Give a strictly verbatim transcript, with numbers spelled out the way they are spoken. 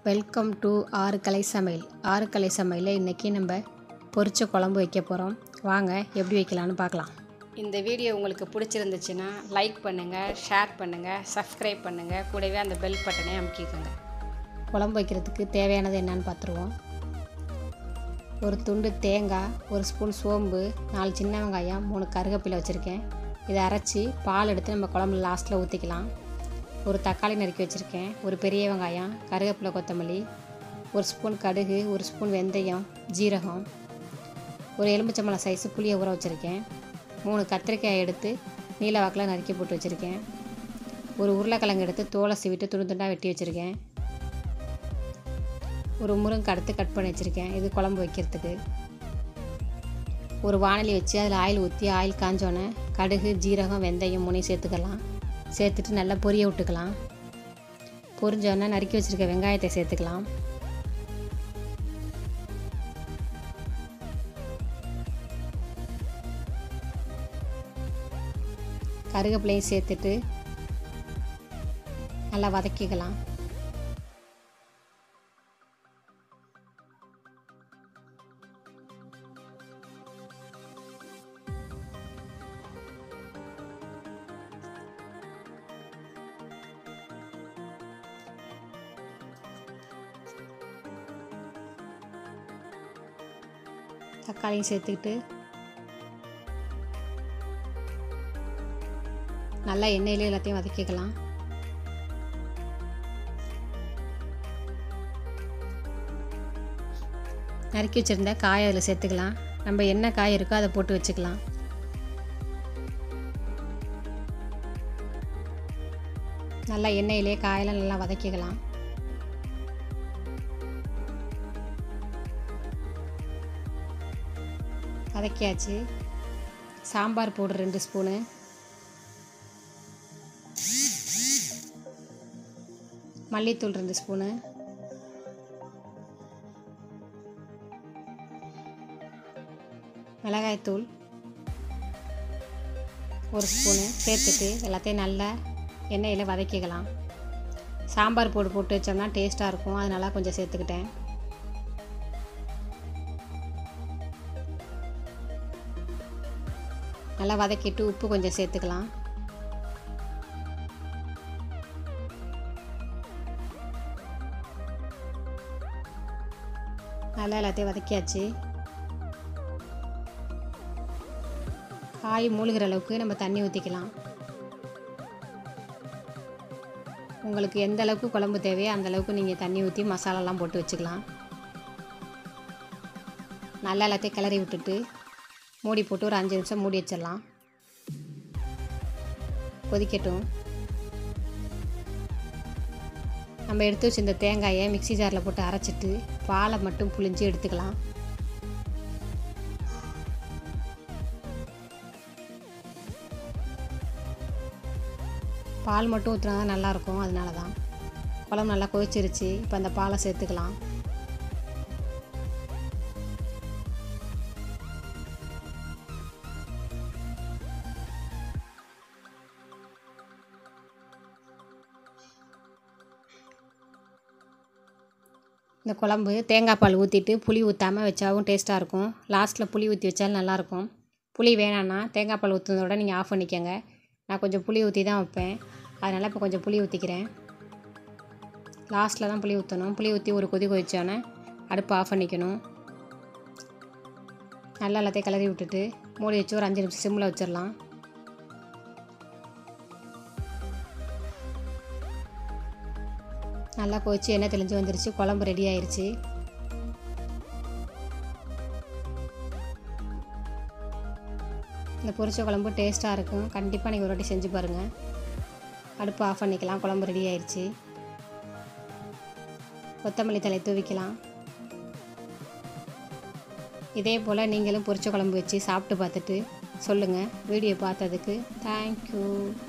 Welcome to ஆறுக்கலை சமையல். ஆறுக்கலை சமையலில் இன்றைக்கி நம்ம பொரிச்ச குழம்பு வைக்க போகிறோம். வாங்க எப்படி வைக்கலான்னு பார்க்கலாம். இந்த வீடியோ உங்களுக்கு பிடிச்சிருந்துச்சுன்னா லைக் பண்ணுங்கள், ஷேர் பண்ணுங்கள், சப்ஸ்கிரைப் பண்ணுங்கள், கூடவே அந்த பெல் பட்டனை அமுக்கிக்கோங்க. குழம்பு வைக்கிறதுக்கு தேவையானது என்னன்னு பார்த்துருவோம். ஒரு துண்டு தேங்காய், ஒரு ஸ்பூன் சோம்பு, நாலு சின்ன வெங்காயம், மூணு கருவேப்பிலை வச்சுருக்கேன். இதை அரைச்சி பால் எடுத்து நம்ம குழம்புல லாஸ்ட்டில் ஊற்றிக்கலாம். ஒரு தக்காளி நறுக்கி வச்சுருக்கேன், ஒரு பெரிய வெங்காயம், கருவேப்பிலை, கொத்தமல்லி, ஒரு ஸ்பூன் கடுகு, ஒரு ஸ்பூன் வெந்தயம், ஜீரகம், ஒரு எலுமிச்சம்பழம் சைஸு புளியை ஊற வச்சுருக்கேன். மூணு கத்திரிக்காய் எடுத்து நீல வாக்கில் நறுக்கி போட்டு வச்சுருக்கேன். ஒரு உருளைக்கிழங்கு எடுத்து தோலை சீவிட்டு துண்டு துண்டாக வெட்டி வச்சுருக்கேன். ஒரு முருங்கை எடுத்து கட் பண்ணி வச்சுருக்கேன். இது குழம்பு வைக்கிறதுக்கு. ஒரு வாணலி வச்சு அதில் ஆயில் ஊற்றி ஆயில் காஞ்சோன்னே கடுகு, ஜீரகம், வெந்தயம் மூணையும் சேர்த்துக்கலாம். சேர்த்துட்டு நல்லா பொரிய விட்டுக்கலாம். பொரிஞ்சோன்னா நறுக்கி வச்சுருக்க வெங்காயத்தை சேர்த்துக்கலாம். கருவேப்பிலையும் சேர்த்துட்டு நல்லா வதக்கிக்கலாம். தக்காளியும் சேர்த்துக்கிட்டு நல்லா எண்ணெயிலே எல்லாத்தையும் வதக்கிக்கலாம். நறுக்கி வச்சுருந்த காயை அதில் சேர்த்துக்கலாம். நம்ம என்ன காய் இருக்கோ அதை போட்டு வச்சுக்கலாம். நல்லா எண்ணெயிலே காயெல்லாம் நல்லா வதக்கிக்கலாம். வதக்கியாச்சு. சாம்பார் பவுடர் ரெண்டு ஸ்பூனு, மல்லித்தூள் ரெண்டு ஸ்பூனு, மிளகாய்த்தூள் ஒரு ஸ்பூனு சேர்த்துட்டு எல்லாத்தையும் நல்லா எண்ணெயில் வதக்கிக்கலாம். சாம்பார் பவுடர் போட்டு வச்சோம்னா டேஸ்ட்டாக இருக்கும், அதனால கொஞ்சம் சேர்த்துக்கிட்டேன். நல்லா வதக்கிட்டு உப்பு கொஞ்சம் சேர்த்துக்கலாம். நல்லா எல்லாத்தையும் வதக்கியாச்சு. காய் மூழ்கிற அளவுக்கு நம்ம தண்ணி ஊற்றிக்கலாம். உங்களுக்கு எந்த அளவுக்கு குழம்பு தேவையோ அந்த அளவுக்கு நீங்கள் தண்ணி ஊற்றி மசாலாலாம் போட்டு வச்சுக்கலாம். நல்லா எல்லாத்தையும் கிளறி விட்டுட்டு மூடி போட்டு ஒரு அஞ்சு நிமிஷம் மூடி வச்சிடலாம். கொதிக்கட்டும். நம்ம எடுத்து வச்சு இந்த தேங்காயை மிக்ஸி ஜாரில் போட்டு அரைச்சிட்டு பாலை மட்டும் புழிஞ்சு எடுத்துக்கலாம். பால் மட்டும் ஊற்றினா தான் நல்லாயிருக்கும், அதனால தான். குழம்பு நல்லா கொதிச்சிருச்சு. இப்போ அந்த பாலை சேர்த்துக்கலாம். இந்த குழம்பு தேங்காய் பால் ஊற்றிட்டு புளி ஊற்றாமல் வச்சாவும் டேஸ்ட்டாக இருக்கும். லாஸ்ட்டில் புளி ஊற்றி வச்சாலும் நல்லாயிருக்கும். புளி வேணான்னா தேங்காய் பால் ஊற்றுனதோட நீங்கள் ஆஃப் பண்ணிக்கோங்க. நான் கொஞ்சம் புளி ஊற்றி தான் வைப்பேன், அதனால் இப்போ கொஞ்சம் புளி ஊற்றிக்கிறேன். லாஸ்ட்டில் தான் புளி ஊற்றணும். புளி ஊற்றி ஒரு கொதி கொதிச்சோன்னே அடுப்பு ஆஃப் பண்ணிக்கணும். நல்லா எல்லாத்தையும் கிளறி விட்டுட்டு மூடி வச்சு ஒரு அஞ்சு நிமிஷம் சிம்மில் வச்சிடலாம். நல்லா கொதிச்சு எண்ணெய் தெளிஞ்சு வந்துருச்சு. குழம்பு ரெடி ஆயிடுச்சு. இந்த பொரிச்ச குழம்பு டேஸ்ட்டாக இருக்கும். கண்டிப்பாக நீங்கள் ஒரு வாட்டி செஞ்சு பாருங்கள். அடுப்பு ஆஃப் பண்ணிக்கலாம். குழம்பு ரெடி ஆயிடுச்சு. கொத்தமல்லி தழை தூவிக்கலாம். இதே போல் நீங்களும் பொரிச்ச குழம்பு வச்சு சாப்பிட்டு பார்த்துட்டு சொல்லுங்கள். வீடியோ பார்த்ததுக்கு தேங்க்யூ.